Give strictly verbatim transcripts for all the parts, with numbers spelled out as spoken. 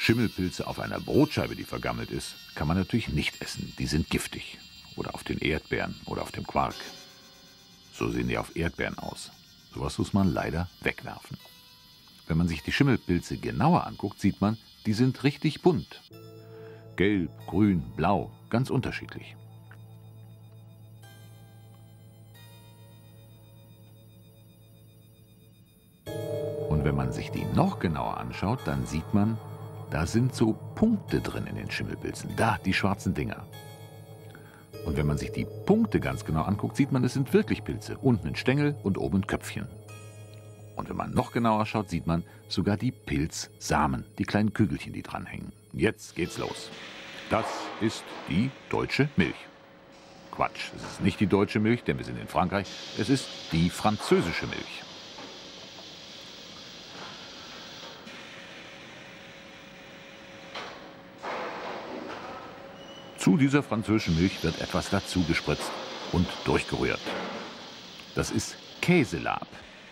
Schimmelpilze auf einer Brotscheibe, die vergammelt ist, kann man natürlich nicht essen. Die sind giftig. Oder auf den Erdbeeren oder auf dem Quark. So sehen die auf Erdbeeren aus. Sowas muss man leider wegwerfen. Wenn man sich die Schimmelpilze genauer anguckt, sieht man, die sind richtig bunt. Gelb, grün, blau, ganz unterschiedlich. Und wenn man sich die noch genauer anschaut, dann sieht man, da sind so Punkte drin in den Schimmelpilzen. Da, die schwarzen Dinger. Und wenn man sich die Punkte ganz genau anguckt, sieht man, es sind wirklich Pilze. Unten ein Stängel und oben ein Köpfchen. Und wenn man noch genauer schaut, sieht man sogar die Pilzsamen, die kleinen Kügelchen, die dranhängen. Jetzt geht's los. Das ist die deutsche Milch. Quatsch, es ist nicht die deutsche Milch, denn wir sind in Frankreich. Es ist die französische Milch. Zu dieser französischen Milch wird etwas dazu gespritzt und durchgerührt. Das ist Käselab.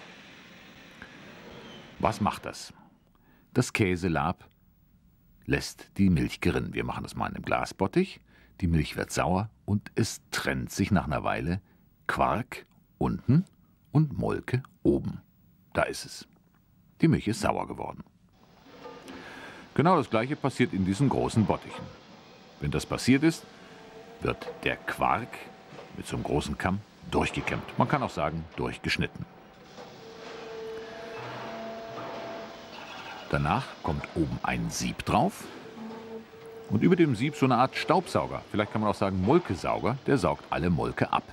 Was macht das? Das Käselab lässt die Milch gerinnen. Wir machen das mal in einem Glasbottich. Die Milch wird sauer und es trennt sich nach einer Weile Quark unten und Molke oben. Da ist es. Die Milch ist sauer geworden. Genau das Gleiche passiert in diesen großen Bottichen. Wenn das passiert ist, wird der Quark mit so einem großen Kamm durchgekämmt. Man kann auch sagen, durchgeschnitten. Danach kommt oben ein Sieb drauf und über dem Sieb so eine Art Staubsauger. Vielleicht kann man auch sagen Molkesauger, der saugt alle Molke ab.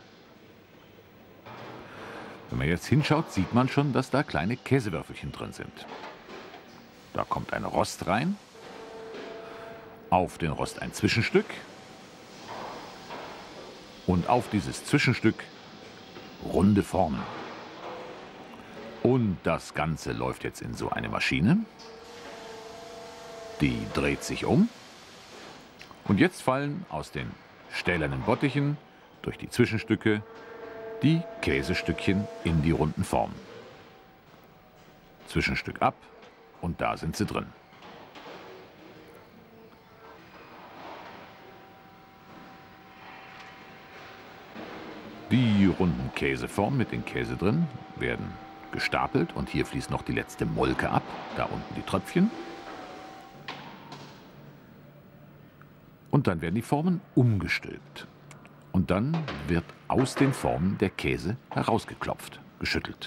Wenn man jetzt hinschaut, sieht man schon, dass da kleine Käsewürfelchen drin sind. Da kommt ein Rost rein, auf den Rost ein Zwischenstück und auf dieses Zwischenstück runde Formen. Und das Ganze läuft jetzt in so eine Maschine. Die dreht sich um. Und jetzt fallen aus den stählernen Bottichen durch die Zwischenstücke die Käsestückchen in die runden Formen. Zwischenstück ab und da sind sie drin. Die runden Käseformen mit den Käse drin werden gestapelt und hier fließt noch die letzte Molke ab, da unten die Tröpfchen. Und dann werden die Formen umgestülpt. Und dann wird aus den Formen der Käse herausgeklopft, geschüttelt.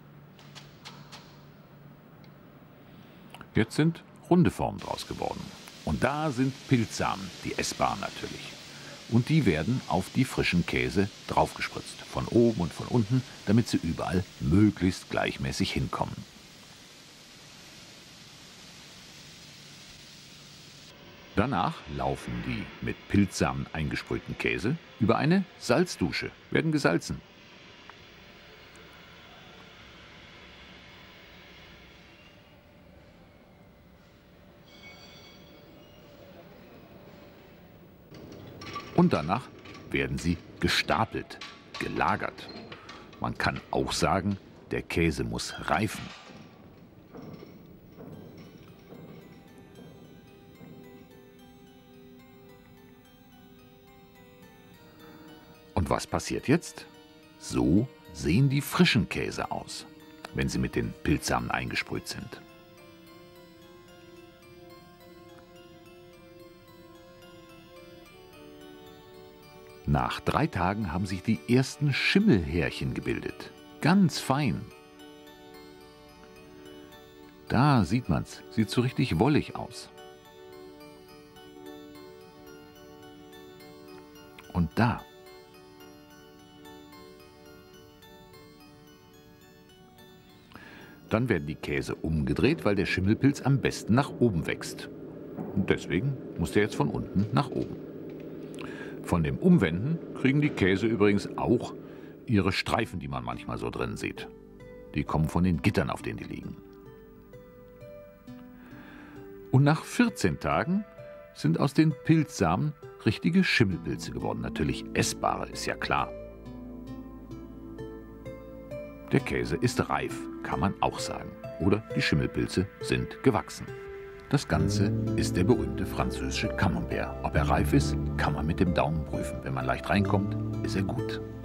Jetzt sind runde Formen draus geworden. Und da sind Pilzsamen, die essbaren natürlich. Und die werden auf die frischen Käse draufgespritzt, von oben und von unten, damit sie überall möglichst gleichmäßig hinkommen. Danach laufen die mit Pilzsamen eingesprühten Käse über eine Salzdusche, werden gesalzen. Und danach werden sie gestapelt, gelagert. Man kann auch sagen, der Käse muss reifen. Und was passiert jetzt? So sehen die frischen Käse aus, wenn sie mit den Pilzsamen eingesprüht sind. Nach drei Tagen haben sich die ersten Schimmelhärchen gebildet. Ganz fein. Da sieht man's. Sieht so richtig wollig aus. Und da. Dann werden die Käse umgedreht, weil der Schimmelpilz am besten nach oben wächst. Und deswegen muss der jetzt von unten nach oben. Von dem Umwenden kriegen die Käse übrigens auch ihre Streifen, die man manchmal so drin sieht. Die kommen von den Gittern, auf denen die liegen. Und nach vierzehn Tagen sind aus den Pilzsamen richtige Schimmelpilze geworden. Natürlich essbare, ist ja klar. Der Käse ist reif, kann man auch sagen. Oder die Schimmelpilze sind gewachsen. Das Ganze ist der berühmte französische Camembert. Ob er reif ist, kann man mit dem Daumen prüfen. Wenn man leicht reinkommt, ist er gut.